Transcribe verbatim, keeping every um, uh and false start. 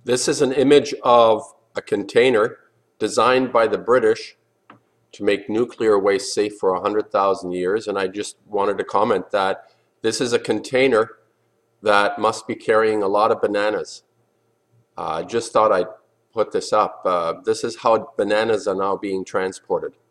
This is an image of a container designed by the British to make nuclear waste safe for one hundred thousand years. And I just wanted to comment that this is a container that must be carrying a lot of bananas. I uh, just thought I'd put this up. Uh, this is how bananas are now being transported.